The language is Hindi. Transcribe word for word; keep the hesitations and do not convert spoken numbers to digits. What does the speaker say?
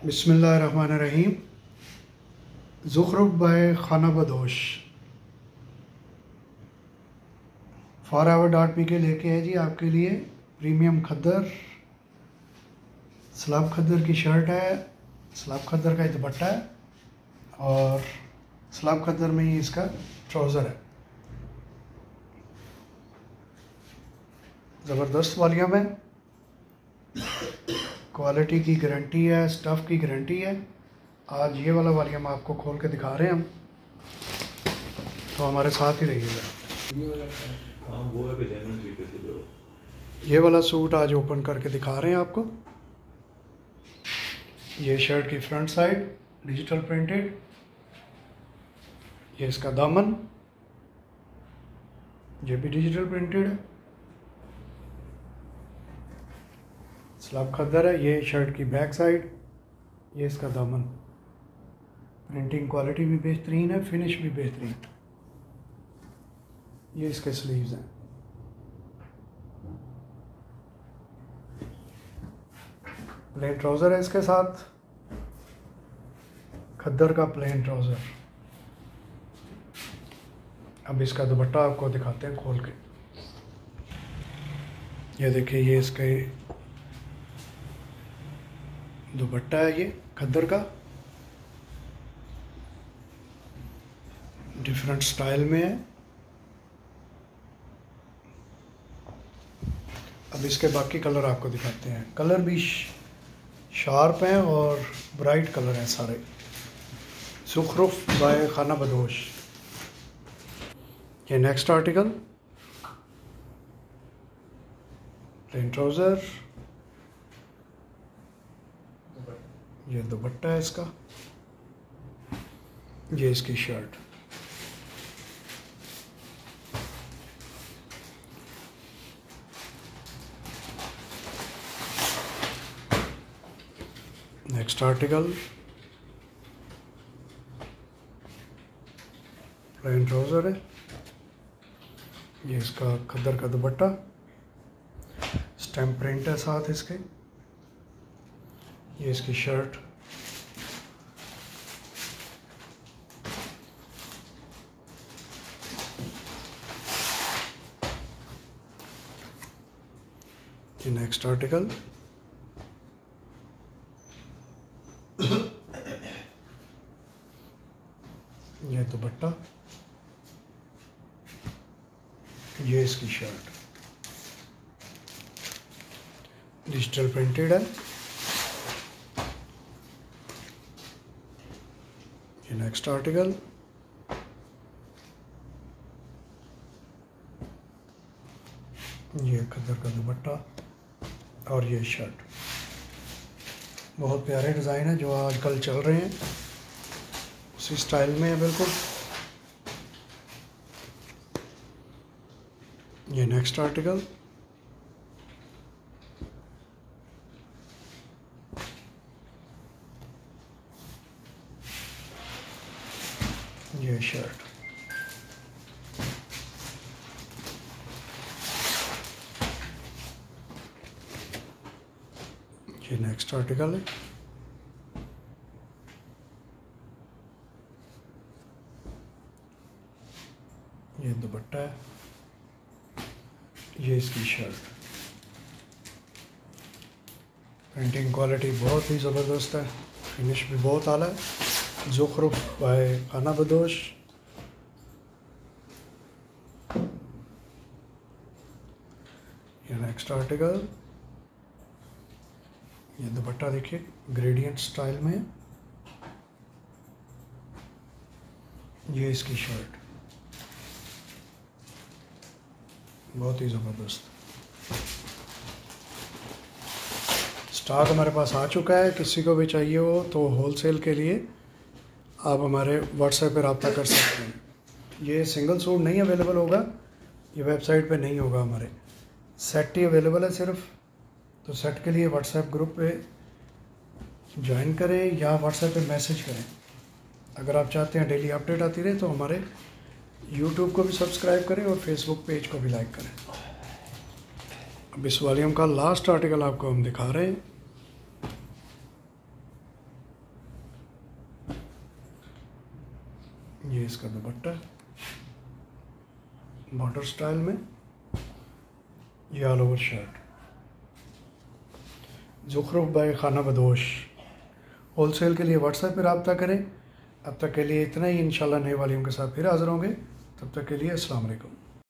बिस्मिल्लाहिर्रहमानिर्रहीम। ज़ुख़रुफ़ bye Khana बदोश forever dot P के लेके है जी आपके लिए प्रीमियम खद्दर, सलाब खद्दर की शर्ट है, सलाब खद्दर का दुपट्टा है और सलाब खद्दर में ही इसका ट्राउज़र है। ज़बरदस्त वॉल्यूम है, क्वालिटी की गारंटी है, स्टफ़ की गारंटी है। आज ये वाला वॉल्यूम आपको खोल के दिखा रहे हैं हम, तो हमारे साथ ही रहिएगा। ये वाला सूट आज ओपन करके दिखा रहे हैं आपको। ये शर्ट की फ्रंट साइड डिजिटल प्रिंटेड, ये इसका दामन, ये भी डिजिटल प्रिंटेड है, सलाब खद्दर है। ये शर्ट की बैक साइड, ये इसका दामन। प्रिंटिंग क्वालिटी भी बेहतरीन है, फिनिश भी बेहतरीन। ये इसके स्लीव्स हैं। प्लेन ट्राउज़र है इसके साथ, खद्दर का प्लेन ट्राउज़र। अब इसका दुपट्टा आपको दिखाते हैं खोल के। ये देखिए, ये इसके दुपट्टा है, ये खद्दर का डिफरेंट स्टाइल में है। अब इसके बाकी कलर आपको दिखाते हैं। कलर भी शार्प हैं और ब्राइट कलर हैं सारे। ज़ुख़रुफ़ बाय खाना बदोश। ये नेक्स्ट आर्टिकल, प्लेन ट्राउज़र, ये दुपट्टा है इसका, ये इसकी shirt. Next article, plain trouser है, ये इसका खद्दर का दुपट्टा, स्टैम्प प्रिंट है साथ इसके, ये इसकी शर्ट। ये नेक्स्ट आर्टिकल, ये दुपट्टा, ये इसकी शर्ट। डिजिटल प्रिंटेड है। ये नेक्स्ट आर्टिकल, ये खद्दर का दुपट्टा और ये शर्ट। बहुत प्यारे डिज़ाइन है जो आजकल चल रहे हैं, उसी स्टाइल में है बिल्कुल। ये नेक्स्ट आर्टिकल, ये शर्ट। ये नेक्स्ट आर्टिकल है, ये दुपट्टा है, ये इसकी शर्ट। प्रिंटिंग क्वालिटी बहुत ही ज़बरदस्त है, फिनिश भी बहुत आला है। ज़ुख़रुफ़ बाय खाना बदोश। ये नेक्स्ट आर्टिकल, ये दुपट्टा देखिए ग्रेडियंट स्टाइल में, ये इसकी शर्ट। बहुत ही ज़बरदस्त स्टॉक हमारे पास आ चुका है। किसी को भी चाहिए हो तो होलसेल के लिए आप हमारे व्हाट्सएप पर रब्ता कर सकते हैं। ये सिंगल सूट नहीं अवेलेबल होगा, ये वेबसाइट पे नहीं होगा, हमारे सेट ही अवेलेबल है सिर्फ। तो सेट के लिए व्हाट्सएप ग्रुप पे ज्वाइन करें या व्हाट्सएप पे मैसेज करें। अगर आप चाहते हैं डेली अपडेट आती रहे तो हमारे यूट्यूब को भी सब्सक्राइब करें और फेसबुक पेज को भी लाइक करें। अब इस वॉल्यूम का लास्ट आर्टिकल आपको हम दिखा रहे हैं। ये इसका दुपट्टा बॉर्डर स्टाइल में, ये all over shirt. Zukhruf by Khana Badosh. Wholesale के लिए व्हाट्सएप पर रब्ता करें। अब तक के लिए इतना ही, इंशाल्लाह नए वॉल्यूम के साथ फिर हाज़िर होंगे। तब तक के लिए अस्सलाम वालेकुम।